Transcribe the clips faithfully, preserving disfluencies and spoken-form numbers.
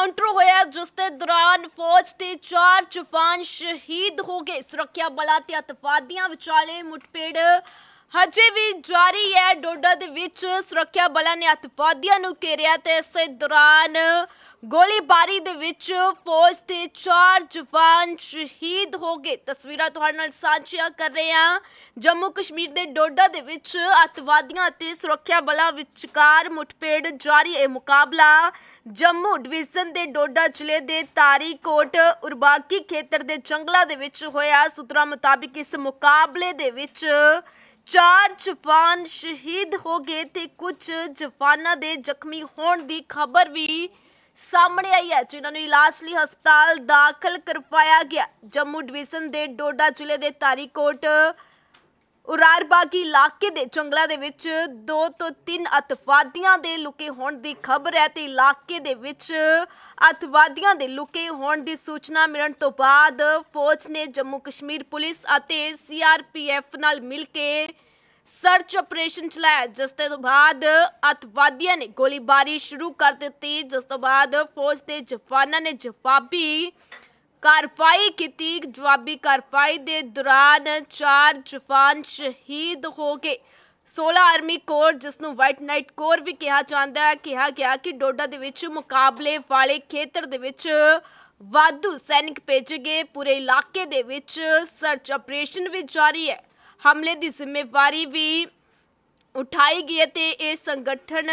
Encounter होया जिस दे दौरान फौज के चार जवान शहीद हो गए। सुरक्षा बलों ते अतवादियों विचाले मुठभेड़ हजे भी जारी है। डोडा दे विच सुरक्षा बलों ने अतवादियों नूं घेरिया ते इस दौरान गोलीबारी दे विच फौज के चार जवान शहीद हो गए। तस्वीरां तुहाडे नाल साझियां कर रहे हैं। जम्मू कश्मीर के डोडा दे विच अतवादियों ते सुरक्षा बलों विचकार मुठभेड़ जारी है। मुकाबला जम्मू डिवीजन के डोडा जिले के तारीकोट उरबाकी खेतर के जंगलों के विच होया। सूत्रों मुताबिक इस मुकाबले दे विच चार जवान शहीद हो गए थे, कुछ जवानों के जख्मी होने की खबर भी सामने आई है, जिन्होंने इलाज लिए हस्पताल दाखिल करवाया गया। जम्मू डिवीजन के डोडा जिले के तारीकोट उरारबागी इलाके के जंगलों के विच दो तो तीन अतवादियों के लुके होने की खबर है। तो इलाके दे विच अतवादियों के लुके होने की सूचना मिलने तो बाद फौज ने जम्मू कश्मीर पुलिस अते सी आर पी एफ नाल मिल के सर्च ऑपरेशन चलाया, जिस तो बाद अतवादियों ने गोलीबारी शुरू कर दी। जिस तो बाद फौज के जवानों ने जवाबी कार्रवाई की। जवाबी कार्रवाई के दौरान चार जवान शहीद हो गए। सोलह आर्मी कोर, जिसनों वाइट नाइट कोर भी कहा जाता है, कहा गया कि डोडा दे विच मुकाबले वाले खेतर दे विच वाधू सैनिक भेजे गए। पूरे इलाके दे विच सर्च ऑपरेशन भी जारी है। हमले की जिम्मेवारी भी उठाई गई है। ते ये संगठन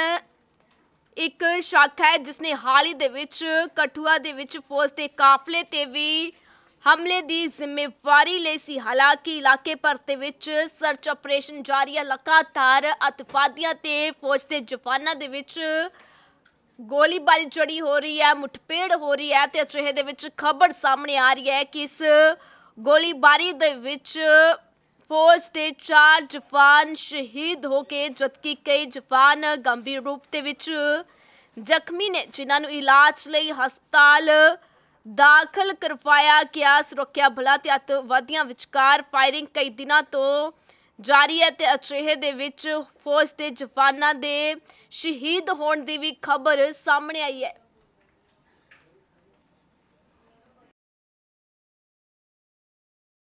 एक शाखा है जिसने हाल ही दे विच कठुआ दे विच फौज के काफले ते भी हमले की जिम्मेवारी ली सी। हालांकि इलाके भर दे विच सर्च ऑपरेशन जारी है। लगातार अतवादियों ते फौज के जवानों दे विच गोलीबारी जड़ी हो रही है, मुठभेड़ हो रही है। ते अजिहे दे विच खबर सामने आ रही है कि इस गोलीबारी दे विच फौज के चार जवान शहीद हो गए, जबकि कई जवान गंभीर रूप के विच जख्मी ने, जिन्होंने इलाज लई हस्पताल दाखिल करवाया गया। सुरक्षा बलों ते अतवादियों विचकार फायरिंग कई दिनों तो जारी है। ते अजिहे दे विच फौज के जवानों के शहीद होने की भी खबर सामने आई है।